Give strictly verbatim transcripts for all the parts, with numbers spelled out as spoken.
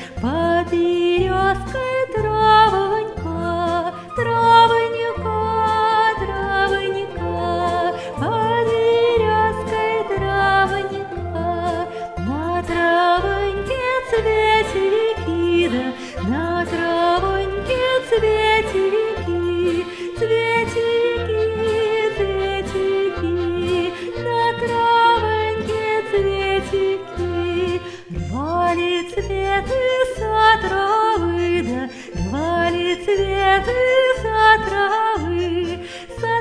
под березкой травонька, травонька, травонька, под березкой травонька. На травоньке цветики, да на травоньке цветики, цветики, цветики, на травоньке цветики. Рвали цветы со травы, да рвали цветы со травы, со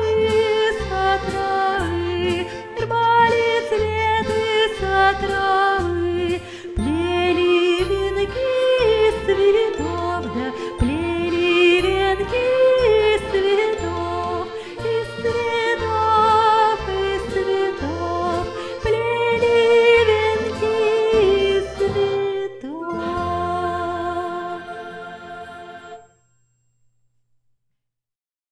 травы, со травы, рвали цветы со травы.